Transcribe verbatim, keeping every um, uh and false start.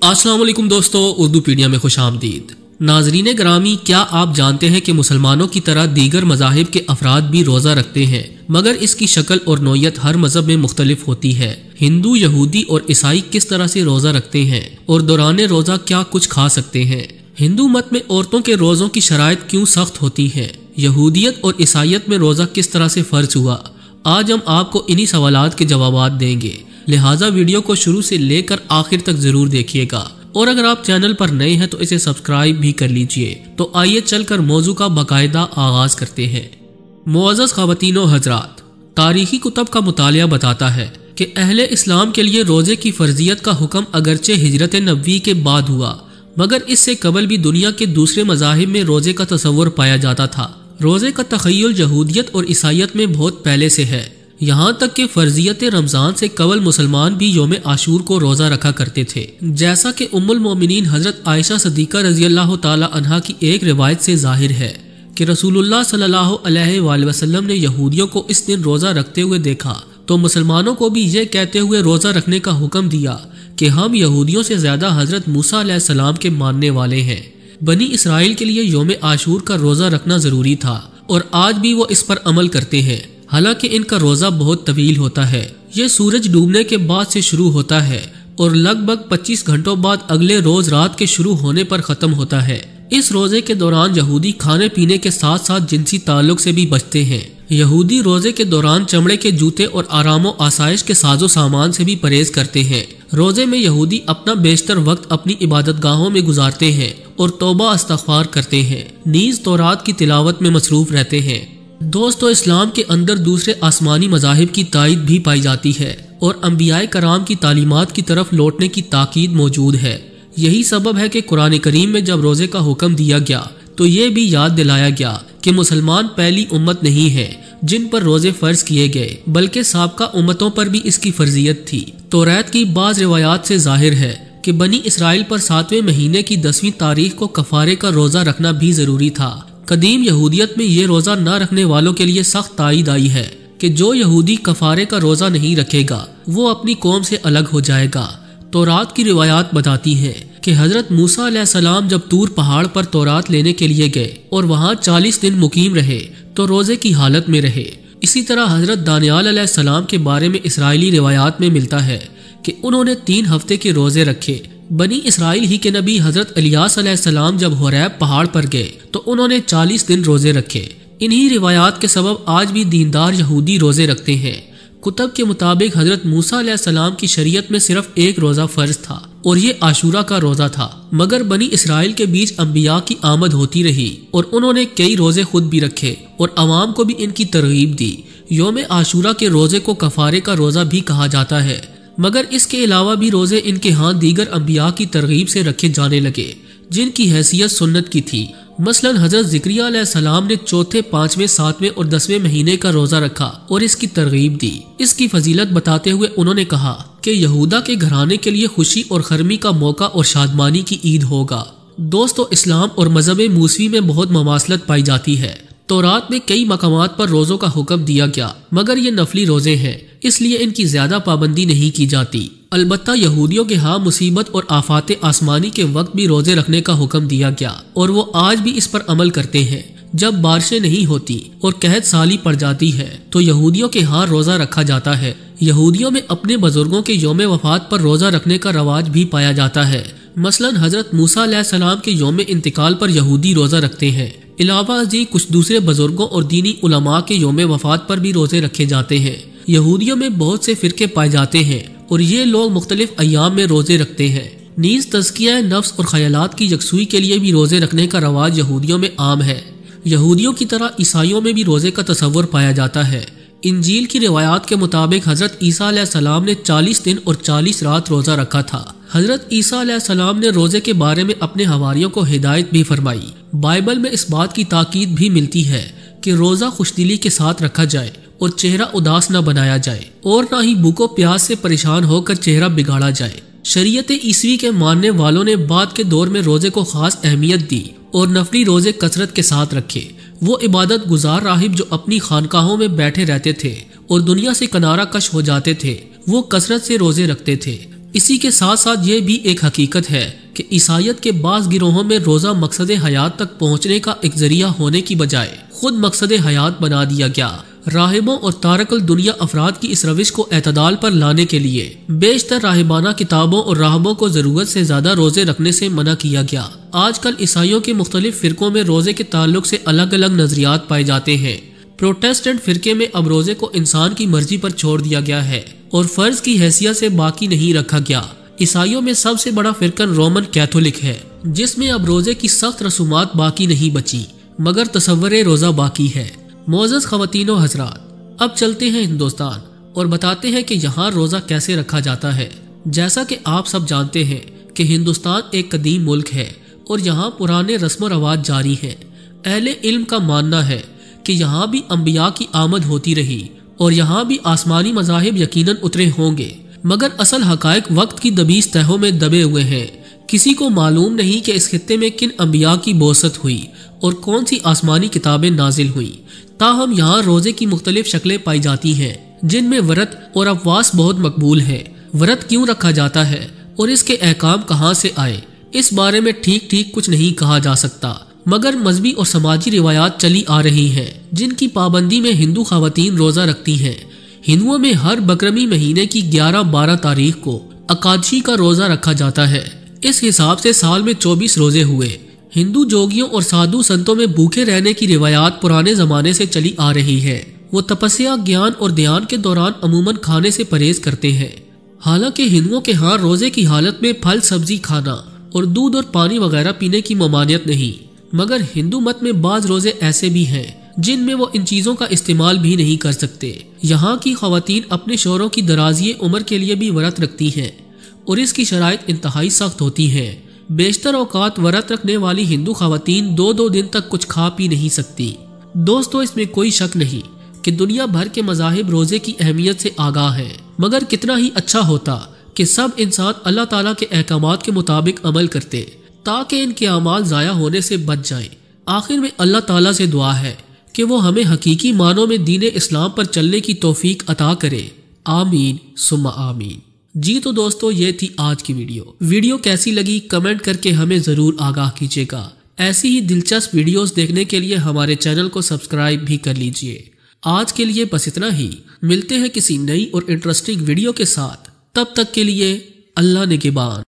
अस्सलाम वालेकुम दोस्तों, उर्दू पीडिया में खुश आमदीद। नाजरीन ग्रामी, क्या आप जानते हैं कि मुसलमानों की तरह दीगर मज़ाहिब के अफराद भी रोज़ा रखते हैं, मगर इसकी शक्ल और नौयत हर मज़हब में मुख्तलिफ होती है। हिंदू, यहूदी और ईसाई किस तरह से रोज़ा रखते हैं और दौरान रोज़ा क्या कुछ खा सकते हैं। हिंदू मत में औरतों के रोज़ों की शराइत क्यों सख्त होती है। यहूदियत और ईसाइयत में रोज़ा किस तरह से फ़र्ज हुआ। आज हम आपको इन्हीं सवालात के जवाबात देंगे, लिहाजा वीडियो को शुरू से लेकर आखिर तक जरूर देखिएगा। और अगर आप चैनल पर नए हैं तो इसे सब्सक्राइब भी कर लीजिए। तो आइए चलकर मौजू का बाकायदा आगाज करते हैं। मुअज़्ज़ज़ ख़वातीन व हज़रात, तारीखी कुतब का मुतालिया बताता है कि अहले इस्लाम के लिए रोज़े की फ़र्जियत का हुक्म अगरचे हिजरत नबवी के बाद हुआ, मगर इससे कबल भी दुनिया के दूसरे मज़ाहिब में रोज़े का तसव्वुर पाया जाता था। रोज़े का तख़य्युल यहूदियत और ईसाइयत में बहुत पहले से है। यहाँ तक कि फर्जियत रमज़ान से कबल मुसलमान भी यौम आशूर को रोज़ा रखा करते थे। जैसा कि उम्मुल मोमिनीन हज़रत आयशा सदीक़ा रज़ी अल्लाह ताला अन्हा की एक रिवायत से जाहिर है कि रसूलुल्लाह सल्लल्लाहु अलैहि वसल्लम ने यहूदियों को इस दिन रोज़ा रखते हुए देखा तो मुसलमानों को भी ये कहते हुए रोज़ा रखने का हुक्म दिया कि हम यहूदियों से ज़्यादा हज़रत मूसा अलैहिस्सलाम के मानने वाले हैं। बनी इसराइल के लिए यौम आशूर का रोज़ा रखना ज़रूरी था और आज भी वो इस पर अमल करते हैं। हालांकि इनका रोज़ा बहुत तवील होता है। ये सूरज डूबने के बाद से शुरू होता है और लगभग पच्चीस घंटों बाद अगले रोज रात के शुरू होने पर ख़त्म होता है। इस रोज़े के दौरान यहूदी खाने पीने के साथ साथ जिनसी ताल्लुक से भी बचते हैं। यहूदी रोज़े के दौरान चमड़े के जूते और आरामो आसाइश के साजो सामान से भी परहेज करते हैं। रोज़े में यहूदी अपना बेशतर वक्त अपनी इबादत गाहों में गुजारते हैं और तौबा इस्तग़फ़ार करते हैं, नीज़ तौरात की तिलावत में मसरूफ रहते हैं। दोस्तों, इस्लाम के अंदर दूसरे आसमानी मज़ाहिब की तायद भी पाई जाती है और अंबियाए कराम की तालीमात की तरफ लौटने की ताकीद मौजूद है। यही सबब है कि कुरान करीम में जब रोज़े का हुक्म दिया गया तो ये भी याद दिलाया गया कि मुसलमान पहली उम्मत नहीं है जिन पर रोज़े फ़र्ज किए गए, बल्कि साबका उम्मतों पर भी इसकी फर्जियत थी। तौरात की बाज़ रिवायात से जाहिर है कि बनी इसराइल पर सातवें महीने की दसवीं तारीख को कफ़ारे का रोज़ा रखना भी ज़रूरी था। कदीम यहूदियत में ये रोज़ा न रखने वालों के लिए सख्त तायद आई है कि जो यहूदी कफ़ारे का रोज़ा नहीं रखेगा वो अपनी कौम से अलग हो जाएगा। तौरात की रिवायात बताती है कि हज़रत मूसा अलैहिस्सलाम जब तूर पहाड़ पर तौरात लेने के लिए गए और वहाँ चालीस दिन मुकीम रहे तो रोज़े की हालत में रहे। इसी तरह हज़रत दानियाल अलैहिस्सलाम के बारे में इसराइली रिवायात में मिलता है कि उन्होंने तीन हफ्ते के रोज़े रखे। बनी इसराइल ही के नबी हज़रत इलियास अलैहिस्सलाम जब होरैब पहाड़ पर गए तो उन्होंने चालीस दिन रोज़े रखे। इन्हीं रिवायात के सबब आज भी दीनदार यहूदी रोज़े रखते हैं। कुतब के मुताबिक हज़रत मूसा अलैहिस्सलाम की शरीयत में सिर्फ एक रोज़ा फ़र्ज था और ये आशूरा का रोज़ा था, मगर बनी इसराइल के बीच अंबिया की आमद होती रही और उन्होंने कई रोज़े खुद भी रखे और अवाम को भी इनकी तरगीब दी। यौम आशूरा के रोज़े को कफ़ारे का रोज़ा भी कहा जाता है, मगर इसके अलावा भी रोज़े इनके यहाँ दीगर अंबिया की तरगीब से रखे जाने लगे जिनकी हैसियत सुन्नत की थी। मसलन हज़रत ज़िक्रिया अलैहिस्सलाम ने चौथे, पांचवें, सातवें और दसवें महीने का रोज़ा रखा और इसकी तरगीब दी। इसकी फजीलत बताते हुए उन्होंने कहा कि यहूदा के घराने के लिए खुशी और खरमी का मौका और शादमानी की ईद होगा। दोस्तों, इस्लाम और मजहब मूसवी में बहुत ममासलत पाई जाती है। तौरात में कई मकामात पर रोज़ों का हुक्म दिया गया, मगर ये नफली रोज़े हैं, इसलिए इनकी ज्यादा पाबंदी नहीं की जाती। अलबत्ता यहूदियों के यहाँ मुसीबत और आफात आसमानी के वक्त भी रोज़े रखने का हुक्म दिया गया और वो आज भी इस पर अमल करते हैं। जब बारिशें नहीं होती और कहत साली पड़ जाती है तो यहूदियों के यहाँ रोज़ा रखा जाता है। यहूदियों में अपने बुजुर्गों के यौम वफात पर रोज़ा रखने का रवाज भी पाया जाता है। मसलन हज़रत मूसा अलैहिस्सलाम के यौम इंतकाल पर यहूदी रोज़ा रखते हैं। इलावा जी कुछ दूसरे बुजुर्गों और दीनी उलमा के यौम वफात पर भी रोज़े रखे जाते हैं। यहूदियों में बहुत से फिरके पाए जाते हैं और ये लोग मुख्तलिफ अय्याम में रोज़े रखते हैं। नीज़ तज़किया नफ्स और ख्यालात की यकसुई के लिए भी रोज़े रखने का रवाज यहूदियों में आम है। यहूदियों की तरह ईसाइयों में भी रोज़े का तसव्वुर पाया जाता है। इंजील की रिवायात के मुताबिक हज़रत ईसा अलैहिस्सलाम ने चालीस दिन और चालीस रात रोज़ा रखा था। हज़रत ईसा अलैहिस्सलाम ने रोज़े के बारे में अपने हवारियों को हिदायत भी फरमाई। बाइबल में इस बात की ताकीद भी मिलती है कि रोज़ा खुशदिली के साथ रखा जाए और चेहरा उदास न बनाया जाए और न ही भूखों प्यास से परेशान होकर चेहरा बिगाड़ा जाए। शरीयत ईसवी के मानने वालों ने बाद के दौर में रोज़े को खास अहमियत दी और नफली रोज़े कसरत के साथ रखे। वो इबादत गुजार राहिब जो अपनी खानकाहों में बैठे रहते थे और दुनिया से किनारा कश हो जाते थे, वो कसरत से रोज़े रखते थे اسی کے ساتھ ساتھ یہ بھی ایک حقیقت ہے کہ عیسائیت کے بعض گروہوں میں روزہ مقصد حیات تک پہنچنے کا ایک ذریعہ ہونے کی بجائے خود مقصد حیات بنا دیا گیا۔ راہبوں اور تارک الدنیا افراد کی اس روش کو اعتدال پر لانے کے لیے بیشتر راہبانہ کتابوں اور راہبوں کو ضرورت سے زیادہ روزے رکھنے سے منع کیا گیا۔ آج کل عیسائیوں کے مختلف فرقوں میں روزے کے تعلق سے الگ الگ نظریات پائے جاتے ہیں۔ پروٹیسٹنٹ فرقے میں اب روزے کو انسان کی مرضی پر چھوڑ دیا گیا ہے اور فرض کی حیثیت سے باقی نہیں رکھا گیا۔ عیسائیوں میں سب سے بڑا فرقہ رومن کیتھولک ہے، جس میں اب روزے کی سخت رسومات باقی نہیں بچی مگر تصور روزہ باقی ہے۔ معزز خواتین و حضرات، اب چلتے ہیں ہندوستان اور بتاتے ہیں کہ یہاں روزہ کیسے رکھا جاتا ہے۔ جیسا کہ آپ سب جانتے ہیں کہ ہندوستان ایک قدیم ملک ہے اور یہاں پرانے رسم و رواج جاری ہیں۔ اہل علم کا ماننا ہے کہ یہاں بھی انبیاء کی آمد ہوتی رہی اور یہاں بھی آسمانی مذاہب یقیناً اترے ہوں گے، مگر اصل حقائق وقت کی دبیز تہوں میں دبے ہوئے ہیں۔ کسی کو معلوم نہیں کہ اس خطے میں کن انبیاء کی بعثت ہوئی اور کون سی آسمانی کتابیں نازل ہوئیں۔ تاہم یہاں روزے کی مختلف شکلیں پائی جاتی ہیں، جن میں ورت اور اپواس بہت مقبول ہے۔ ورت کیوں رکھا جاتا ہے اور اس کے احکام کہاں سے آئے، اس بارے میں ٹھیک ٹھیک کچھ نہیں کہا جا سکتا، مگر مذہبی اور سماجی روایات چلی آ رہی ہیں جن کی پابندی میں ہندو خواتین روزہ رکھتی ہیں۔ ہندوؤں میں ہر بکرمی مہینے کی گیارہ بارہ تاریخ کو اکادشی کا روزہ رکھا جاتا ہے۔ اس حساب سے سال میں چوبیس روزے ہوئے۔ ہندو جوگیوں اور سادھو سنتوں میں بھوکے رہنے کی روایات پرانے زمانے سے چلی آ رہی ہے۔ وہ تپسیا، گیان اور دھیان کے دوران عموماً کھانے سے پرہیز کرتے ہیں۔ حالانکہ ہندوؤں کے ہاں روزے کی حالت میں پھل سبزی کھانا اور دودھ اور پانی وغیرہ پینے کی ممانعت نہیں، مگر ہندو مت میں بعض روزے ایسے بھی ہیں جن میں وہ ان چیزوں کا استعمال بھی نہیں کر سکتے۔ یہاں کی خواتین اپنے شوہروں کی درازی عمر کے لیے بھی ورت رکھتی ہیں اور اس کی شرائط انتہائی سخت ہوتی ہیں۔ بیشتر اوقات ورت رکھنے والی ہندو خواتین دو دو دن تک کچھ کھا پی نہیں سکتی۔ دوستو، اس میں کوئی شک نہیں کہ دنیا بھر کے مذاہب روزے کی اہمیت سے آگاہ ہیں، مگر کتنا ہی اچھا ہوتا کہ سب انسان اللہ تعالیٰ کے احکامات کے مطابق عمل کرتے تاکہ ان کے اعمال ضائع ہونے سے بچ جائیں۔ آخر میں اللہ تعالیٰ سے دعا ہے کہ وہ ہمیں حقیقی معنوں میں دین اسلام پر چلنے کی توفیق عطا کرے، آمین ثم آمین۔ جی تو دوستو، یہ تھی آج کی ویڈیو۔ ویڈیو کیسی لگی کمنٹ کر کے ہمیں ضرور آگاہ کیجیے گا۔ ایسی ہی دلچسپ ویڈیوز دیکھنے کے لیے ہمارے چینل کو سبسکرائب بھی کر لیجیے۔ آج کے لیے بس اتنا ہی، ملتے ہیں کسی نئی اور انٹرسٹنگ ویڈیو کے ساتھ، تب تک کے لیے اللہ نگہبان۔